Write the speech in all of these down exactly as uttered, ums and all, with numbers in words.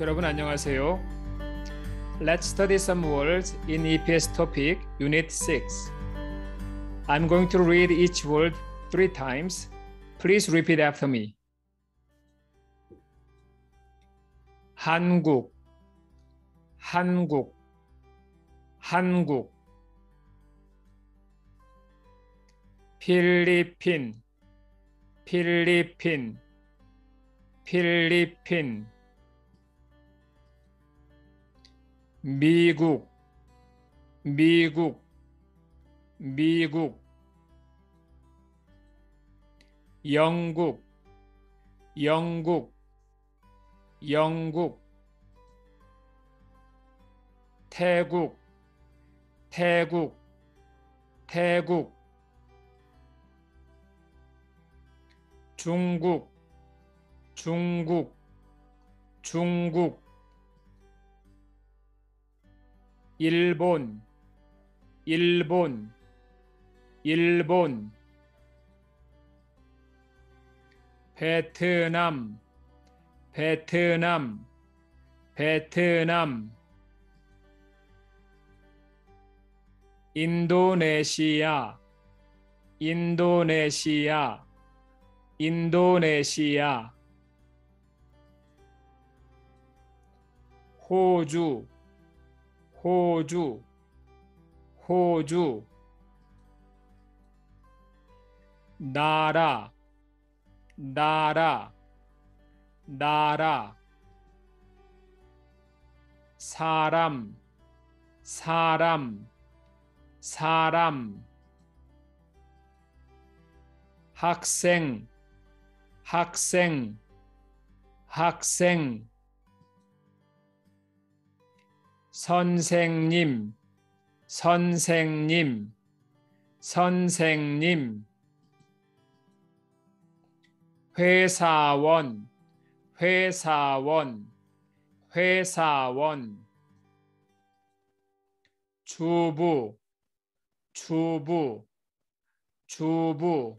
여러분 안녕하세요. Let's study some words in E P S topic Unit six. I'm going to read each word three times. Please repeat after me. 한국, 한국, 한국. 필리핀, 필리핀, 필리핀. 미국, 미국, 미국. 영국, 영국, 영국. 태국, 태국, 태국. 중국, 중국, 중국. 일본, 일본, 일본. 베트남, 베트남, 베트남. 인도네시아, 인도네시아, 인도네시아. 호주, 호주, 호주. 나라, 나라, 나라. 사람, 사람, 사람. 학생, 학생, 학생. 선생님, 선생님, 선생님. 회사원, 회사원, 회사원. 주부, 주부, 주부.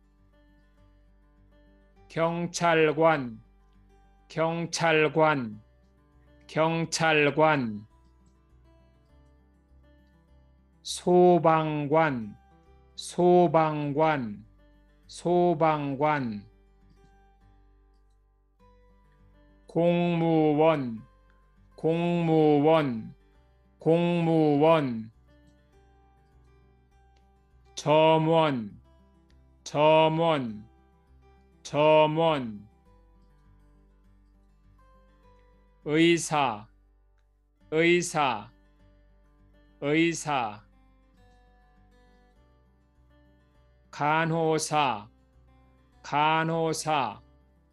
경찰관, 경찰관, 경찰관. 소방관, 소방관, 소방관. 공무원, 공무원, 공무원. 점원, 점원, 점원. 의사, 의사, 의사. 간호사, 간호사,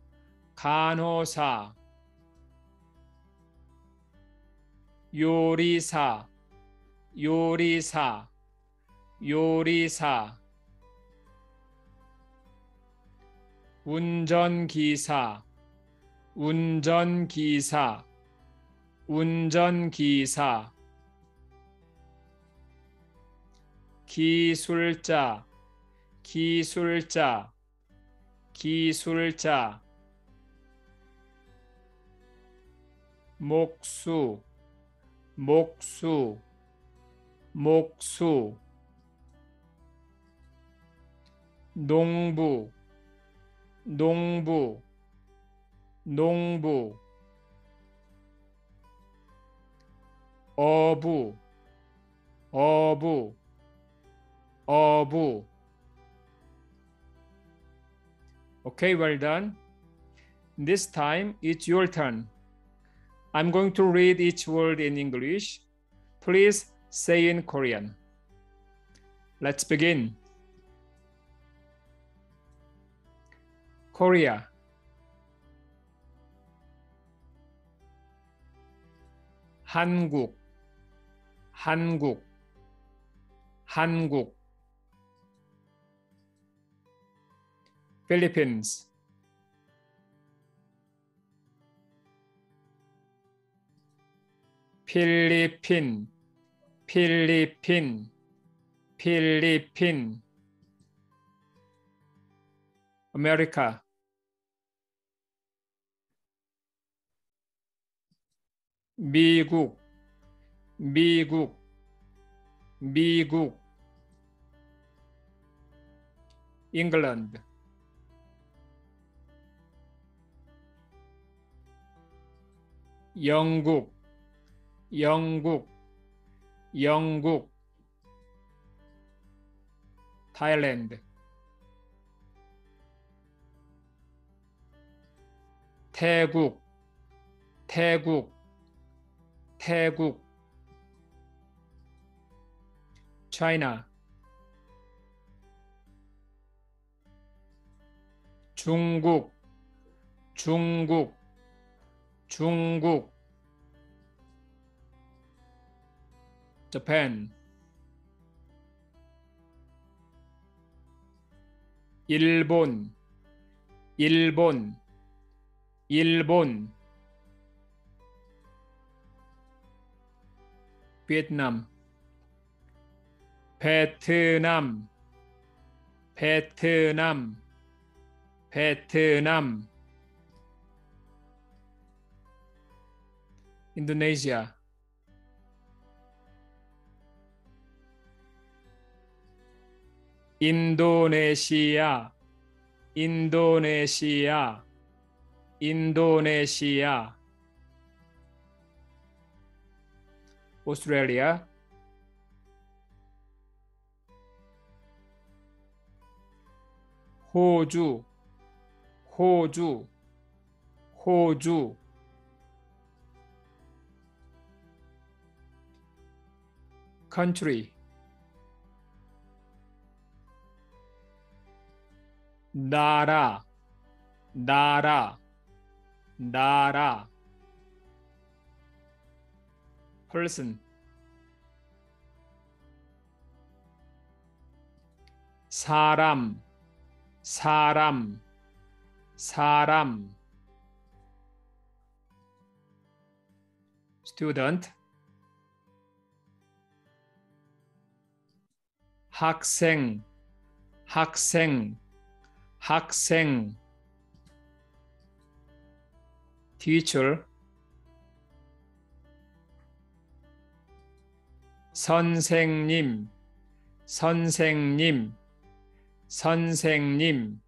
간호사. 요리사, 요리사, 요리사. 운전기사, 운전기사, 운전기사. 기술자, 기술자, 기술자. 목수, 목수, 목수. 농부, 농부, 농부. 어부, 어부, 어부. Okay, well done. This time it's your turn. I'm going to read each word in English. Please say in Korean. Let's begin. Korea. 한국, 한국, 한국. Philippines. 필리핀, 필리핀, 필리핀. America. 미국, 미국, 미국. 잉글랜드, 영국, 영국, 영국. 타일랜드, 태국, 태국, 태국. 차이나, 중국, 중국, 중국. Japan, 일본, 일본, 일본. 베트남, 베트남, 베트남, 베트남. 인도네시아, 인도네시아, 인도네시아, 인도네시아. 오스트레일리아, 호주, 호주, 호주. country, 나라, 나라, 나라. person, 사람, 사람, 사람. student, 학생, 학생, 학생. teacher, 선생님, 선생님, 선생님.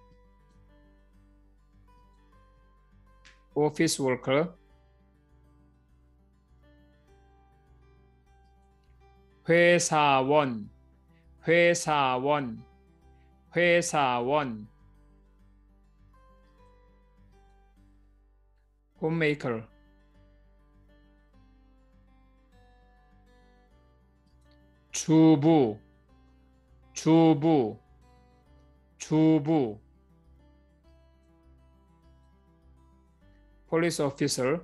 office worker, 회사원, 회사원, 회사원. homemaker, 주부, 주부, 주부. police officer,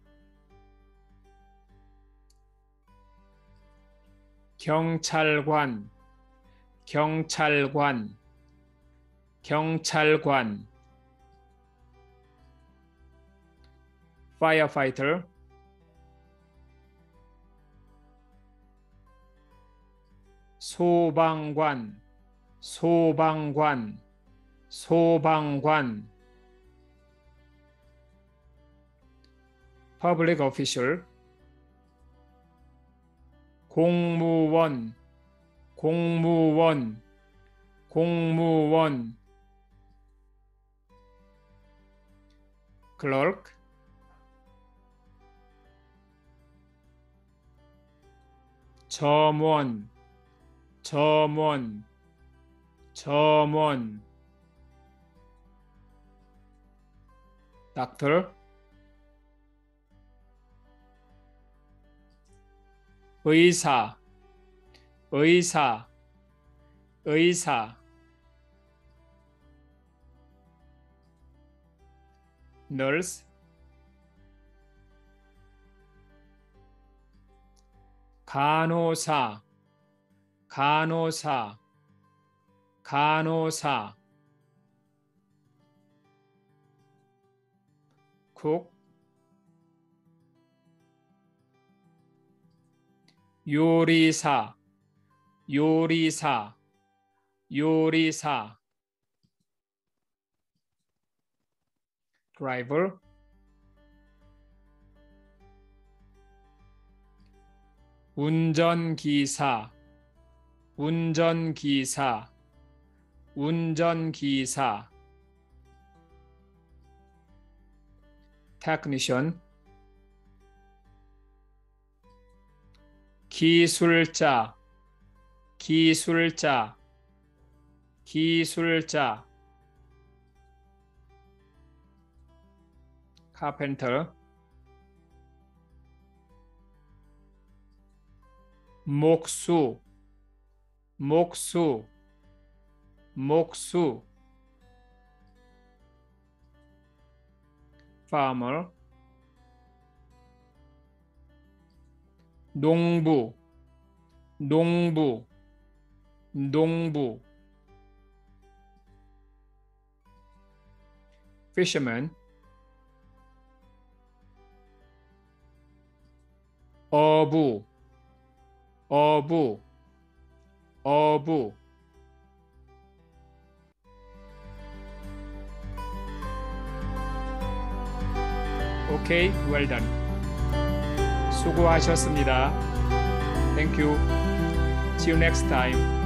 경찰관, 경찰관, 경찰관. firefighter, 소방관, 소방관, 소방관. public official, 공무원, 공무원, 공무원. clerk, 점원, 점원, 점원. doctor, 의사, 의사, 의사. nurse, 간호사, 간호사, 간호사. cook, 요리사, 요리사, 요리사. driver, 운전기사, 운전기사, 운전기사. technician, 기술자, 기술자, 기술자. carpenter, 목수, 목수, 목수. farmer, 농부, 농부, 농부. fisherman, 어부, 어부, 어부. 오케이, well done. 수고하셨습니다. Thank you. See you next time.